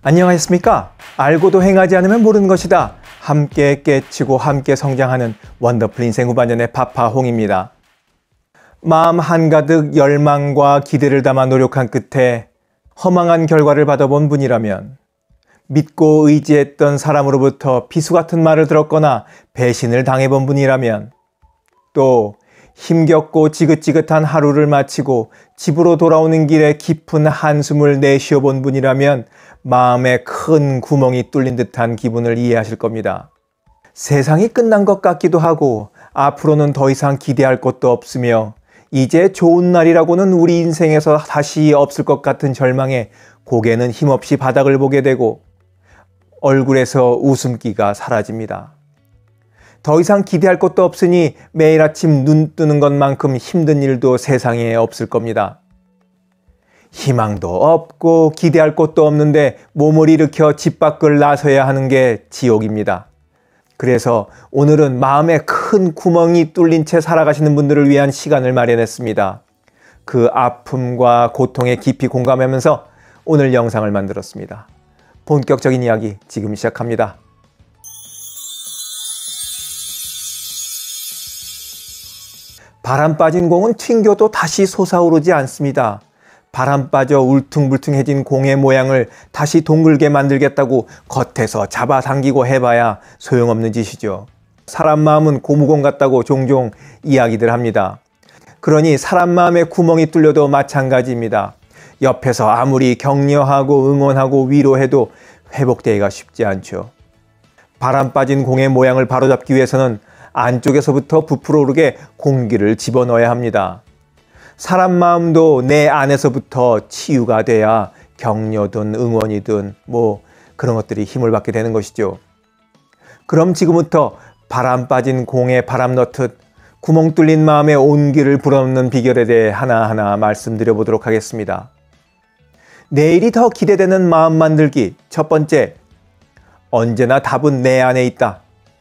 안녕하셨습니까? 알고도 행하지 않으면 모르는 것이다. 함께 깨치고 함께 성장하는 원더풀 인생 후반년의 파파홍입니다. 마음 한가득 열망과 기대를 담아 노력한 끝에 허망한 결과를 받아본 분이라면, 믿고 의지했던 사람으로부터 비수 같은 말을 들었거나 배신을 당해본 분이라면, 또 힘겹고 지긋지긋한 하루를 마치고 집으로 돌아오는 길에 깊은 한숨을 내쉬어 본 분이라면 마음에 큰 구멍이 뚫린 듯한 기분을 이해하실 겁니다. 세상이 끝난 것 같기도 하고 앞으로는 더 이상 기대할 것도 없으며 이제 좋은 날이라고는 우리 인생에서 다시 없을 것 같은 절망에 고개는 힘없이 바닥을 보게 되고 얼굴에서 웃음기가 사라집니다. 더 이상 기대할 것도 없으니 매일 아침 눈 뜨는 것만큼 힘든 일도 세상에 없을 겁니다. 희망도 없고 기대할 것도 없는데 몸을 일으켜 집 밖을 나서야 하는 게 지옥입니다. 그래서 오늘은 마음에 큰 구멍이 뚫린 채 살아가시는 분들을 위한 시간을 마련했습니다. 그 아픔과 고통에 깊이 공감하면서 오늘 영상을 만들었습니다. 본격적인 이야기 지금 시작합니다. 바람 빠진 공은 튕겨도 다시 솟아오르지 않습니다. 바람 빠져 울퉁불퉁해진 공의 모양을 다시 동글게 만들겠다고 겉에서 잡아당기고 해봐야 소용없는 짓이죠. 사람 마음은 고무공 같다고 종종 이야기들 합니다. 그러니 사람 마음에 구멍이 뚫려도 마찬가지입니다. 옆에서 아무리 격려하고 응원하고 위로해도 회복되기가 쉽지 않죠. 바람 빠진 공의 모양을 바로잡기 위해서는 안쪽에서부터 부풀어 오르게 공기를 집어넣어야 합니다. 사람 마음도 내 안에서부터 치유가 돼야 격려든 응원이든 그런 것들이 힘을 받게 되는 것이죠. 그럼 지금부터 바람 빠진 공에 바람 넣듯 구멍 뚫린 마음에 온기를 불어넣는 비결에 대해 하나하나 말씀드려 보도록 하겠습니다. 내일이 더 기대되는 마음 만들기. 첫 번째, 언제나 답은 내 안에 있다.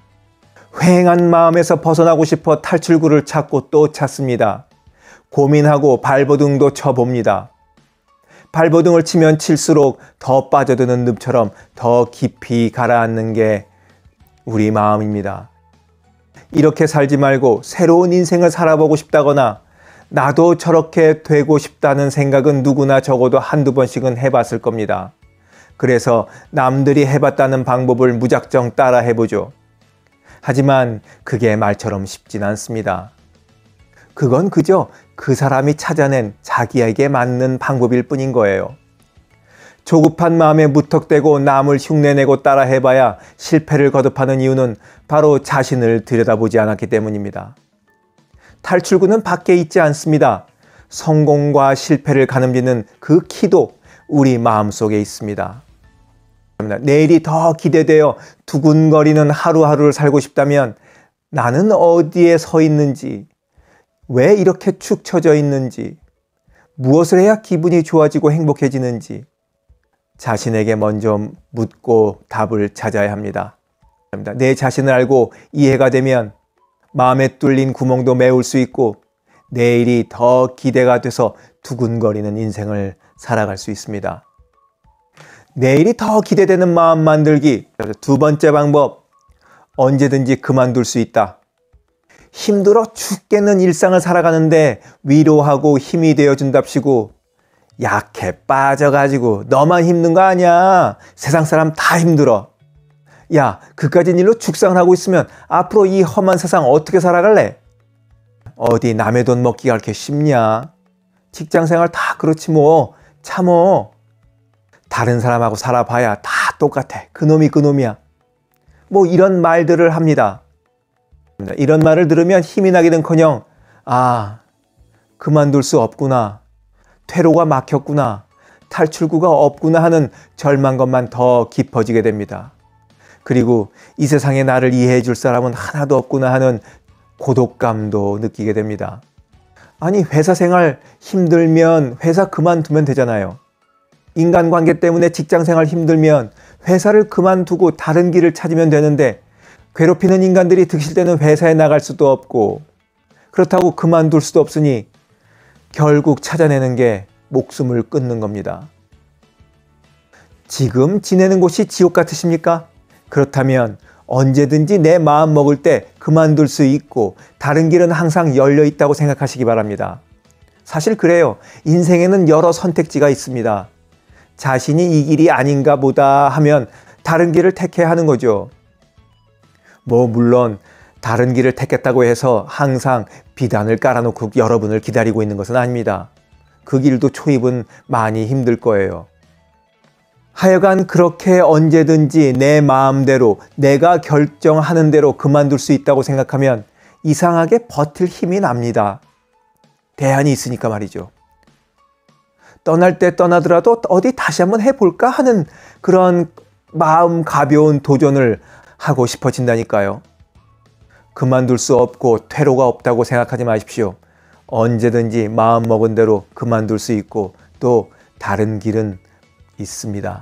휑한 마음에서 벗어나고 싶어 탈출구를 찾고 또 찾습니다. 고민하고 발버둥도 쳐봅니다. 발버둥을 치면 칠수록 더 빠져드는 늪처럼 더 깊이 가라앉는 게 우리 마음입니다. 이렇게 살지 말고 새로운 인생을 살아보고 싶다거나 나도 저렇게 되고 싶다는 생각은 누구나 적어도 한두 번씩은 해봤을 겁니다. 그래서 남들이 해봤다는 방법을 무작정 따라 해보죠. 하지만 그게 말처럼 쉽진 않습니다. 그건 그저 그 사람이 찾아낸 자기에게 맞는 방법일 뿐인 거예요. 조급한 마음에 무턱대고 남을 흉내내고 따라 해봐야 실패를 거듭하는 이유는 바로 자신을 들여다보지 않았기 때문입니다. 탈출구는 밖에 있지 않습니다. 성공과 실패를 가늠짓는 그 키도 우리 마음속에 있습니다. 내일이 더 기대되어 두근거리는 하루하루를 살고 싶다면 나는 어디에 서 있는지, 왜 이렇게 축 처져 있는지, 무엇을 해야 기분이 좋아지고 행복해지는지 자신에게 먼저 묻고 답을 찾아야 합니다. 내 자신을 알고 이해가 되면 마음에 뚫린 구멍도 메울 수 있고 내일이 더 기대가 돼서 두근거리는 인생을 살아갈 수 있습니다. 내일이 더 기대되는 마음 만들기. 두 번째 방법, 언제든지 그만둘 수 있다. 힘들어 죽겠는 일상을 살아가는데 위로하고 힘이 되어준답시고 약해 빠져가지고 너만 힘든 거 아니야. 세상 사람 다 힘들어. 야, 그까진 일로 죽상을 하고 있으면 앞으로 이 험한 세상 어떻게 살아갈래? 어디 남의 돈 먹기가 그렇게 쉽냐? 직장생활 다 그렇지 뭐. 참어. 다른 사람하고 살아봐야 다 똑같아. 그놈이 그놈이야. 이런 말들을 합니다. 이런 말을 들으면 힘이 나기는커녕 그만둘 수 없구나. 퇴로가 막혔구나. 탈출구가 없구나 하는 절망감만 더 깊어지게 됩니다. 그리고 이 세상에 나를 이해해 줄 사람은 하나도 없구나 하는 고독감도 느끼게 됩니다. 아니, 회사 생활 힘들면 회사 그만두면 되잖아요. 인간관계 때문에 직장생활 힘들면 회사를 그만두고 다른 길을 찾으면 되는데 괴롭히는 인간들이 득실 때는 회사에 나갈 수도 없고 그렇다고 그만둘 수도 없으니 결국 찾아내는 게 목숨을 끊는 겁니다. 지금 지내는 곳이 지옥 같으십니까? 그렇다면 언제든지 내 마음 먹을 때 그만둘 수 있고 다른 길은 항상 열려 있다고 생각하시기 바랍니다. 사실 그래요. 인생에는 여러 선택지가 있습니다. 자신이 이 길이 아닌가 보다 하면 다른 길을 택해야 하는 거죠. 물론 다른 길을 택했다고 해서 항상 비단을 깔아놓고 여러분을 기다리고 있는 것은 아닙니다. 그 길도 초입은 많이 힘들 거예요. 하여간 그렇게 언제든지 내 마음대로 내가 결정하는 대로 그만둘 수 있다고 생각하면 이상하게 버틸 힘이 납니다. 대안이 있으니까 말이죠. 떠날 때 떠나더라도 어디 다시 한번 해볼까 하는 그런 마음 가벼운 도전을 하고 싶어진다니까요. 그만둘 수 없고 퇴로가 없다고 생각하지 마십시오. 언제든지 마음 먹은 대로 그만둘 수 있고 또 다른 길은 있습니다.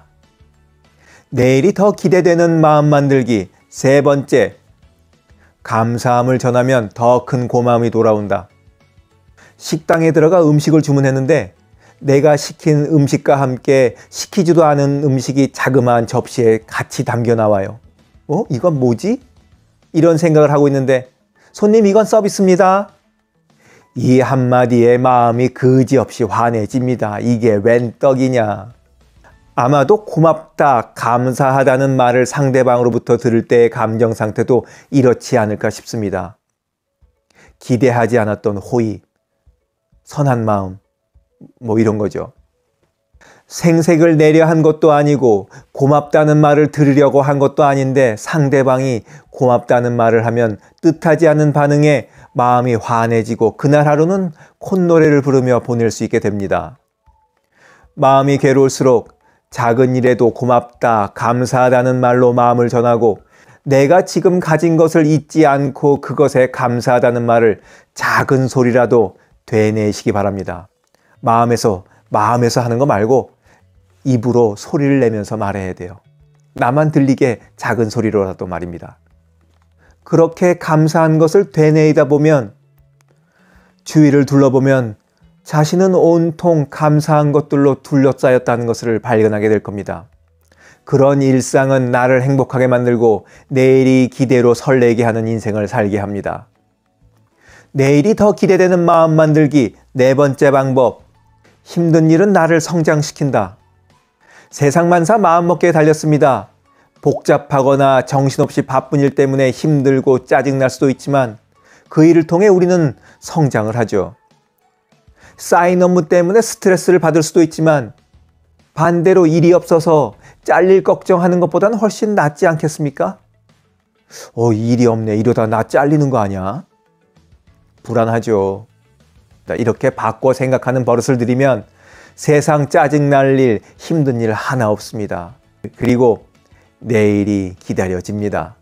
내일이 더 기대되는 마음 만들기. 세 번째, 감사함을 전하면 더 큰 고마움이 돌아온다. 식당에 들어가 음식을 주문했는데 내가 시킨 음식과 함께 시키지도 않은 음식이 자그마한 접시에 같이 담겨 나와요. 이건 뭐지? 이런 생각을 하고 있는데 손님 이건 서비스입니다. 이 한마디에 마음이 그지없이 환해집니다. 이게 웬 떡이냐. 아마도 고맙다, 감사하다는 말을 상대방으로부터 들을 때의 감정 상태도 이렇지 않을까 싶습니다. 기대하지 않았던 호의, 선한 마음, 이런 거죠. 생색을 내려 한 것도 아니고 고맙다는 말을 들으려고 한 것도 아닌데 상대방이 고맙다는 말을 하면 뜻하지 않은 반응에 마음이 환해지고 그날 하루는 콧노래를 부르며 보낼 수 있게 됩니다. 마음이 괴로울수록 작은 일에도 고맙다, 감사하다는 말로 마음을 전하고 내가 지금 가진 것을 잊지 않고 그것에 감사하다는 말을 작은 소리라도 되뇌시기 바랍니다. 마음에서 하는 거 말고 입으로 소리를 내면서 말해야 돼요. 나만 들리게 작은 소리로라도 말입니다. 그렇게 감사한 것을 되뇌이다 보면 주위를 둘러보면 자신은 온통 감사한 것들로 둘러싸였다는 것을 발견하게 될 겁니다. 그런 일상은 나를 행복하게 만들고 내일이 기대로 설레게 하는 인생을 살게 합니다. 내일이 더 기대되는 마음 만들기. 네 번째 방법. 힘든 일은 나를 성장시킨다. 세상만사 마음먹기에 달렸습니다. 복잡하거나 정신없이 바쁜 일 때문에 힘들고 짜증날 수도 있지만 그 일을 통해 우리는 성장을 하죠. 쌓인 업무 때문에 스트레스를 받을 수도 있지만 반대로 일이 없어서 잘릴 걱정하는 것보다는 훨씬 낫지 않겠습니까? 일이 없네. 이러다 나 잘리는 거 아니야? 불안하죠. 이렇게 바꿔 생각하는 버릇을 들이면 세상 짜증날 일, 힘든 일 하나 없습니다. 그리고 내일이 기다려집니다.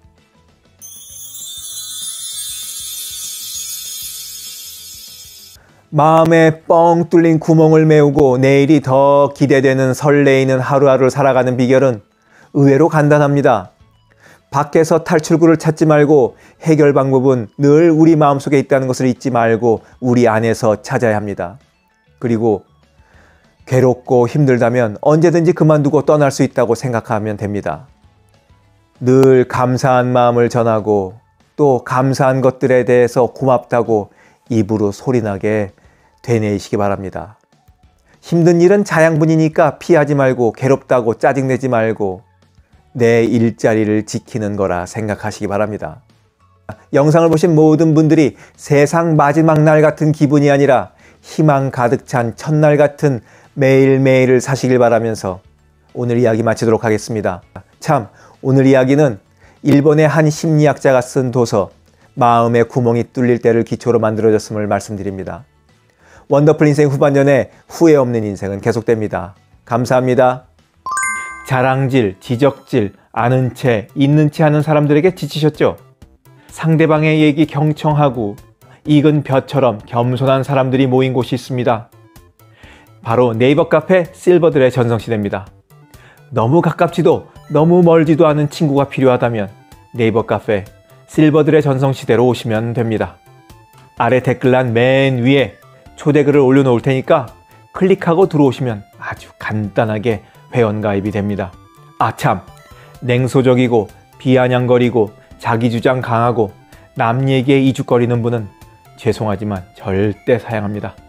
마음에 뻥 뚫린 구멍을 메우고 내일이 더 기대되는 설레이는 하루하루를 살아가는 비결은 의외로 간단합니다. 밖에서 탈출구를 찾지 말고 해결 방법은 늘 우리 마음속에 있다는 것을 잊지 말고 우리 안에서 찾아야 합니다. 그리고 괴롭고 힘들다면 언제든지 그만두고 떠날 수 있다고 생각하면 됩니다. 늘 감사한 마음을 전하고 또 감사한 것들에 대해서 고맙다고 입으로 소리나게 되뇌이시기 바랍니다. 힘든 일은 자양분이니까 피하지 말고 괴롭다고 짜증내지 말고 내 일자리를 지키는 거라 생각하시기 바랍니다. 영상을 보신 모든 분들이 세상 마지막 날 같은 기분이 아니라 희망 가득 찬 첫날 같은 매일매일을 사시길 바라면서 오늘 이야기 마치도록 하겠습니다. 참, 오늘 이야기는 일본의 한 심리학자가 쓴 도서 마음의 구멍이 뚫릴 때를 기초로 만들어졌음을 말씀드립니다. 원더풀 인생 후반전에 후회 없는 인생은 계속됩니다. 감사합니다. 자랑질, 지적질, 아는 채, 있는 채 하는 사람들에게 지치셨죠? 상대방의 얘기 경청하고 익은 벼처럼 겸손한 사람들이 모인 곳이 있습니다. 바로 네이버 카페 실버들의 전성시대입니다. 너무 가깝지도 너무 멀지도 않은 친구가 필요하다면 네이버 카페 실버들의 전성시대로 오시면 됩니다. 아래 댓글란 맨 위에 초대글을 올려놓을 테니까 클릭하고 들어오시면 아주 간단하게 회원가입이 됩니다. 아참, 냉소적이고 비아냥거리고 자기 주장 강하고 남 얘기에 이죽거리는 분은 죄송하지만 절대 사양합니다.